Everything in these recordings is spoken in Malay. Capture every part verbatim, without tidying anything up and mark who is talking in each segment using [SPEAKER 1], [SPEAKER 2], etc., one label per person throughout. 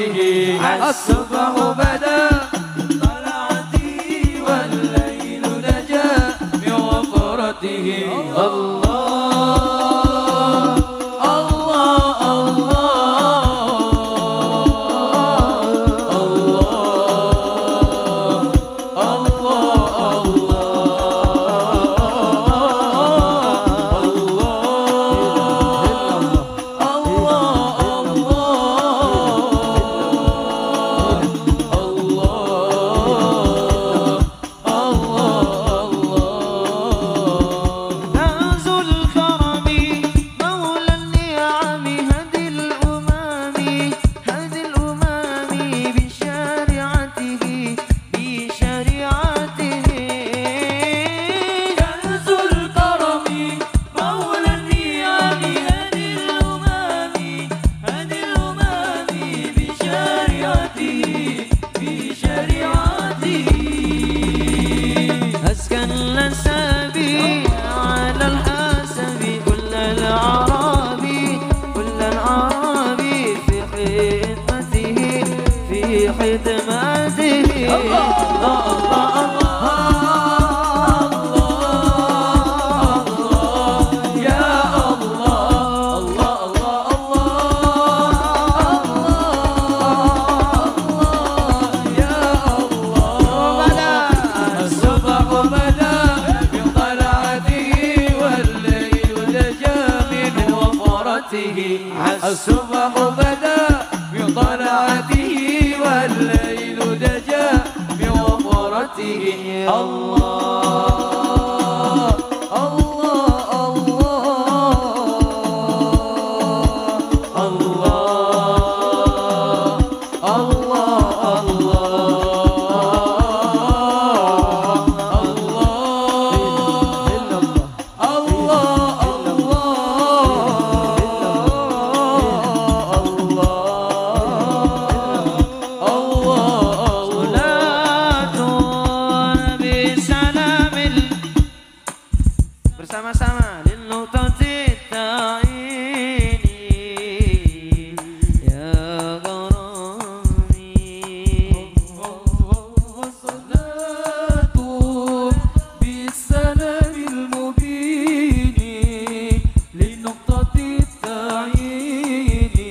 [SPEAKER 1] غرته الصبح بدا طلعته والليل نجا من وفرته الله الصبح بدا بطلعته والليل دجا بوفرته الله الله الله الله الله
[SPEAKER 2] bersama-sama linnutati ta'ini ya gharami
[SPEAKER 1] salatu bisalamil mubini linnutati ta'ini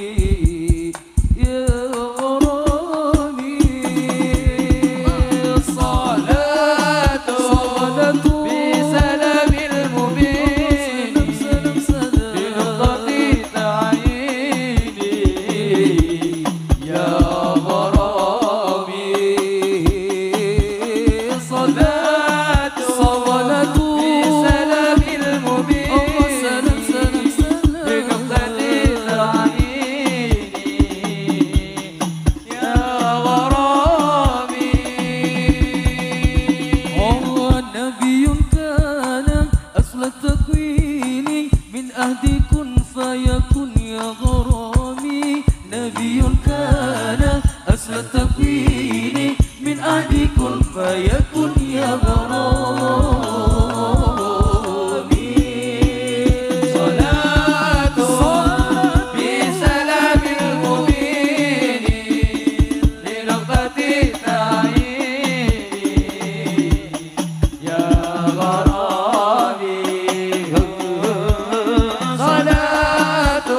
[SPEAKER 1] ya gharami salatu salatu فيكن يا غرامي نبي كان أصل التكوين من أهل كن فيكن يا غرامي صلاة بسلام المبين لرغبة تعيين يا غرامي صلاة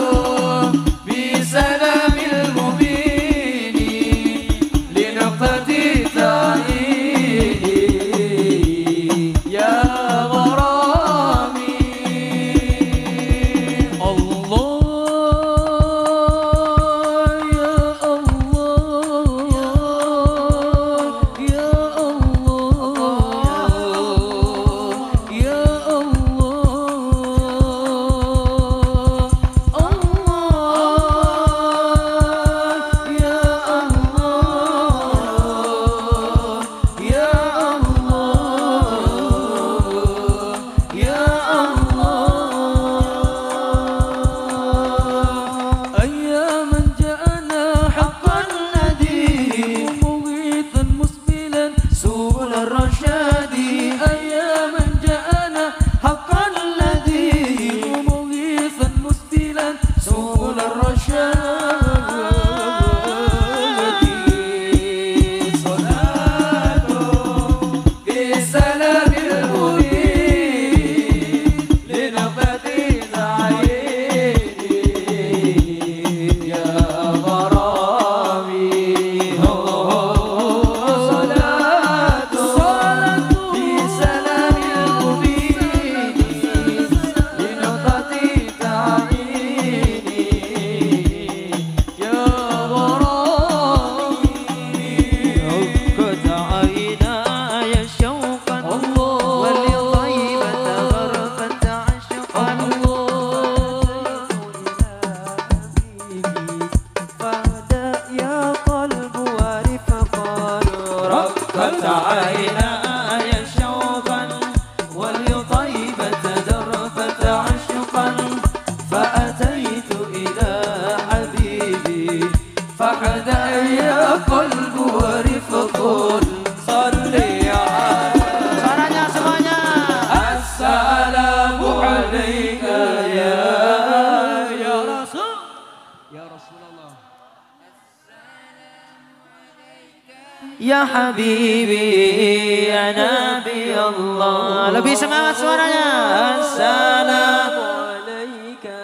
[SPEAKER 2] Ya Habibi, Ya Nabi Allah. Lebih semangat suaranya. Assalamualaikum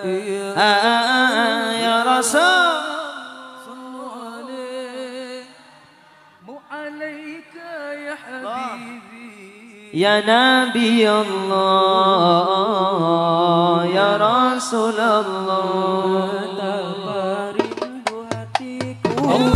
[SPEAKER 2] ya Rasul. Ya Nabi Allah, Ya Rasulullah. Rindu hatiku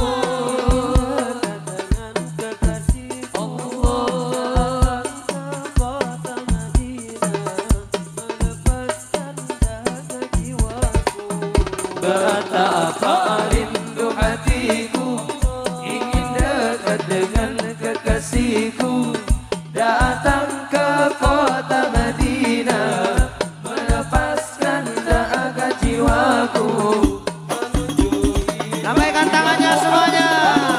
[SPEAKER 2] dengan kekasihku. Allah kota Madinah melepaskan dahaga jiwaku.
[SPEAKER 1] Betapa rindu hatiku ingin dekat dengan kekasihku. Datang ke kota Madinah melepaskan dahaga jiwaku.
[SPEAKER 2] Lambaikan tangannya semuanya.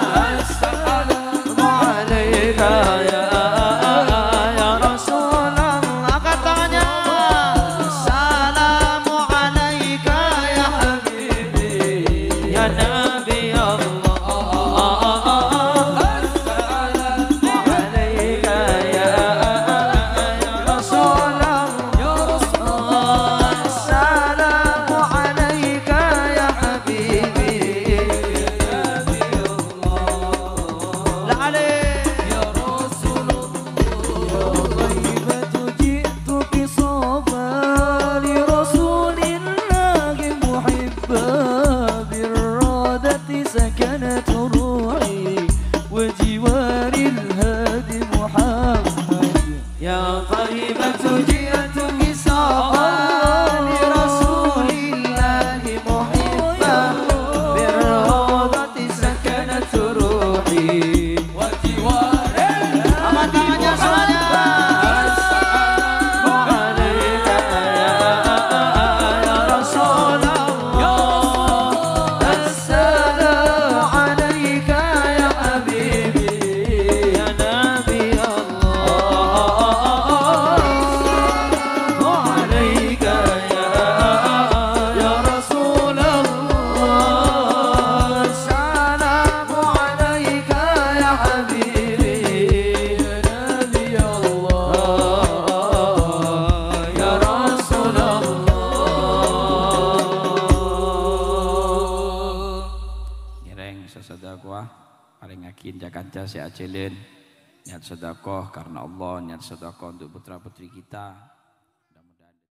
[SPEAKER 2] Assalamualaikum ya ya Rasulullah. Angkat tangannya. Assalamualaikum ya Habibi, Ya Nabi Allah.
[SPEAKER 1] سكنت روحي وجوار الهادي محمد.
[SPEAKER 2] يا طيبة جئت بصفا لرسول الله محبا بالروضة سكنت روحي وجوار الهادي
[SPEAKER 3] sedekah paling yakin jakanca si acelin niat sedekah karena Allah, niat sedekah untuk putra putri kita.